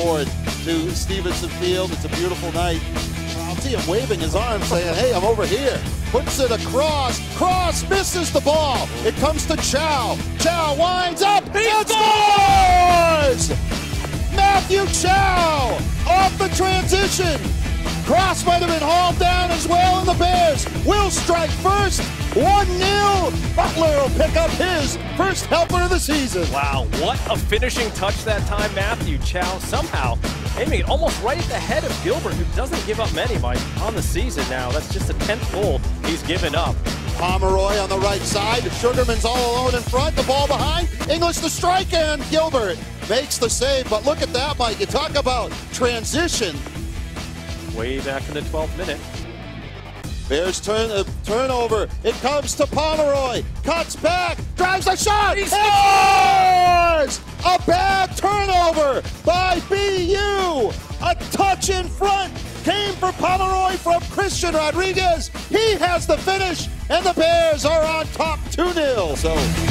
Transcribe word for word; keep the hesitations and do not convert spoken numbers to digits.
forward to Stevenson Field. It's a beautiful night. I'll see him waving his arm saying, hey, I'm over here. Puts it across. Cross misses the ball. It comes to Chow. Chow winds up. He scores! Matthew Chow off the transition. Cross might have been hauled down as well, and the Bears will strike first. one nil. Butler will pick up his first helper of the season. Wow, what a finishing touch that time. Matthew Chow somehow aiming it almost right at the head of Gilbert, who doesn't give up many by on the season now. That's just the tenth goal he's given up. Pomeroy on the right side. Sugarman's all alone in front. The ball behind. English to strike, and Gilbert makes the save. But look at that, Mike. You talk about transition. Way back in the twelfth minute. Bears turn uh, turnover. It comes to Pomeroy. Cuts back. Drives a shot. He scores! A bad turnover by B U. A touch in front came for Pomeroy from Christian Rodriguez. He has the finish, and the Bears are on top two nil. So